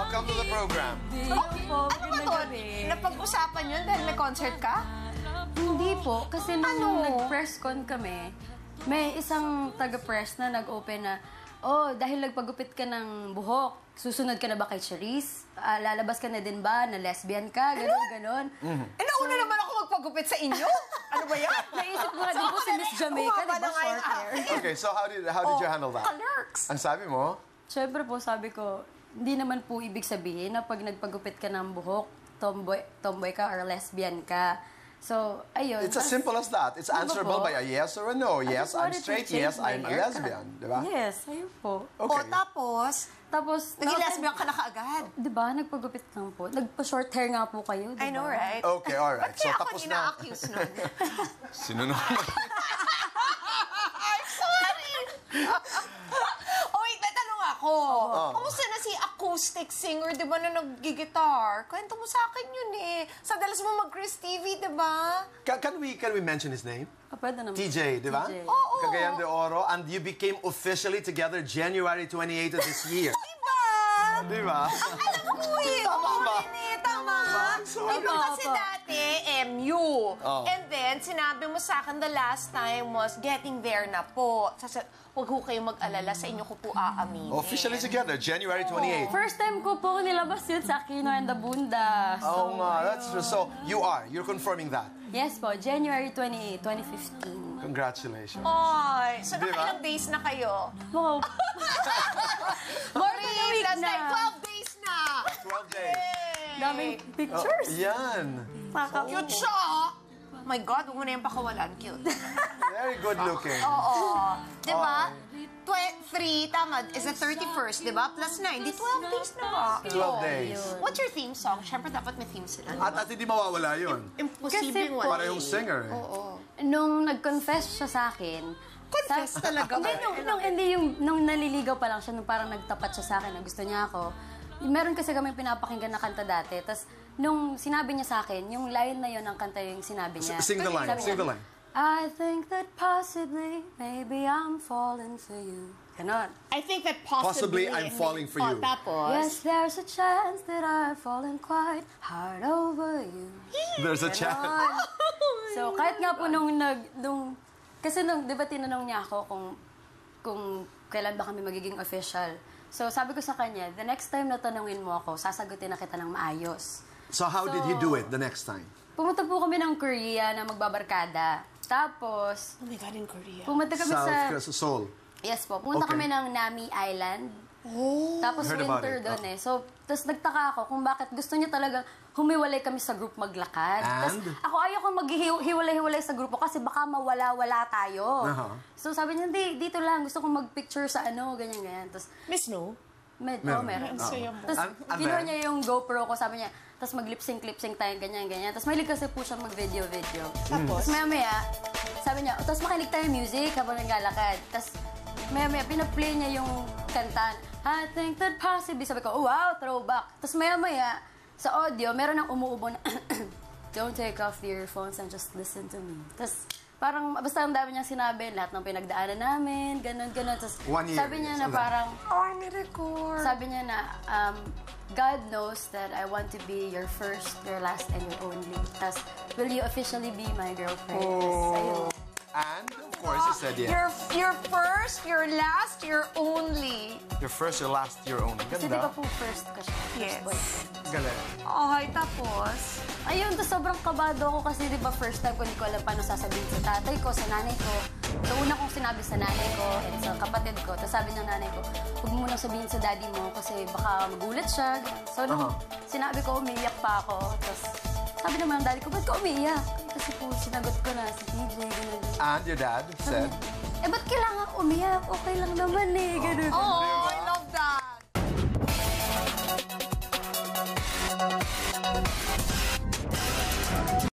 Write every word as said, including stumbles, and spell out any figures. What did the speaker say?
welcome to the program. Oh, ano ba to? Napag-usapan yun dahil may concert ka? Hindi po, kasi nung Ano? nag-press con kami, may isang taga-press na nag-open na, oh, dahil nagpagupit ka ng buhok, susunod ka na ba kay Charisse? Ah, lalabas ka na din ba na lesbian ka? Ganon, ganon. Eh, nauna naman ako magpagupit sa inyo. Ano ba yan? Naisip ko nga din po si Miss Jamaica, di ba, short hair? Okay, so how did how did you handle that? Clerks. Ang sabi mo? Siyempre po, sabi ko, hindi naman po ibig sabihin na pag nagpagupit ka ng buhok, tomboy, tomboy ka or lesbian ka. So, ayun. It's as simple as that. It's answerable by a yes or a no. Yes, I'm straight. Yes, I'm a lesbian. Di ba? Yes, ayun po. Okay. O, tapos, Tapos, naging lesbian ka na kaagad. di ba, nagpagupit lang po. Nagpa-short hair nga po kayo, di ba? I know, right? Okay, alright. Ba't So, kaya ako tapos na. nina-accuse nun? Sino naman? I'm sorry! Oh, wait, may tanong ako. Oh. Kamusta na si acoustic singer, di ba, na nag-gitar? Kwento mo sa akin yun eh. Sa dalas mo mag-Chris T V, di ba? Can, can we can we mention his name? Ah, pwede naman. T J, di ba? T J. Oo. Cagayan de Oro. And you became officially together January twenty-eighth of this year. Diba? Di ba? Alam ko eh. Tama Oo, ba? Nene, tama. Sorry. Ikaw kasi Opo. dati, M U. Oh. And then, sinabi mo sa akin the last time was getting there na po. Sasa, huwag ho kayong mag-alala, sa inyo ko po aaminin. Officially together, January twenty-eighth. First time ko po nilabas yun sa Aquino and Abunda. Oh, nga. That's true. So, you are. You're confirming that. Yes po, January twenty-eighth, twenty fifteen. Congratulations. Ay, so Diba? nakailang days na kayo? Wow. More than a week plus na. like twelve days na. twelve days. Daming Oh, pictures. yan. Cute siya. Oh my God, huwag mo na yung pakawalan. Cute. Very good looking. Oo. Di ba? three, tama. Is the thirty-first, di ba? Plus nine. Di twelve days na ba? twelve days. What's your theme song? Siyempre, dapat may theme sila. At, at hindi mawawala yun. Imposible Kasi po- wala. Parehong singer. eh. Oo. Nung nag-confess siya sa akin, Confess sa- talaga. Hindi, nung, nung, hindi yung, nung naliligaw pa lang siya, nung parang nagtapat siya sa akin na gusto niya ako, meron kasi kami pinapakinggan na kanta dati, tapos nung sinabi niya sa akin, yung line na yun ang kanta yung sinabi niya. S- sing the line, Sabi sing niya, the line. I think that possibly, maybe I'm falling for you. Ganon. I think that possibly... Possibly I'm falling for you. Oh, tapos? Yes, there's a chance that I've fallen quite hard over you. There's a chance. Ganon. So, kahit nga po nung nag... Nung, kasi nung, di ba tinanong niya ako kung, kung kailan ba kami magiging official. So, sabi ko sa kanya, the next time na tanungin mo ako, sasagutin na kita ng maayos. So how did he do it the next time? Pumunta po kami ng Korea na magbabarkada. Tapos, Oh my God, in Korea. pumunta kami South sa... Korea, Seoul. Yes po, pumunta Okay. kami ng Nami Island. Oh. Tapos Heard about winter it. doon Oh. eh. So, tapos nagtaka ako kung bakit gusto niya talagang humiwalay kami sa group maglakad. Tapos And? ako ayaw kong maghiwalay-hiwalay sa grupo kasi baka mawala-wala tayo. Uh-huh. So sabi niya, hindi, dito lang. Gusto kong magpicture sa ano, ganyan-ganyan. Tapos, Miss No? med, Meron. oh, meron. Ang saya mo. Tapos, And- and kinuha then? niya yung GoPro ko, sabi niya, tapos mag-lip-sync, lip-sync tayo, ganyan-ganyan. Tapos mahilig kasi po siya mag-video-video. Tapos maya-maya, sabi niya, tapos makinig tayo music habang naglalakad. Tapos maya-maya, pinaplay niya yung kanta. I think that possibly, sabi ko, oh, wow, throwback. Tapos maya-maya, sa audio, meron ng umuubo na, don't take off the earphones and just listen to me. Tapos, parang, basta ang dami niyang sinabi, lahat ng pinagdaanan namin, ganun, ganun. Tapos, One year, sabi niya na so that- parang, Oh, I need record. sabi niya na, um, God knows that I want to be your first, your last, and your only. Tapos, will you officially be my girlfriend? Oh. Ayun. And, of course, he said yes. Your, your first, your last, your only. Your first, your last, your own. Kasi di ba Ganda. po first ka siya? First Yes. boyfriend. Galing. Ay, tapos? Ayun, to sobrang kabado ako kasi di ba first time ko hindi ko alam paano sasabihin sa tatay ko, sa nanay ko. So una kong sinabi sa nanay ko and sa kapatid ko. Tapos sabi ng nanay ko, huwag mo nang sabihin sa daddy mo kasi baka magulat siya. Ganun. So nung Uh-huh. sinabi ko, umiiyak pa ako. Tapos sabi naman ng daddy ko, ba't ka umiiyak? Kasi po sinagot ko na si T J. Ganun. And your dad said, Eh, ba't kailangan umiyak? Okay lang naman eh. Ganun. Oh,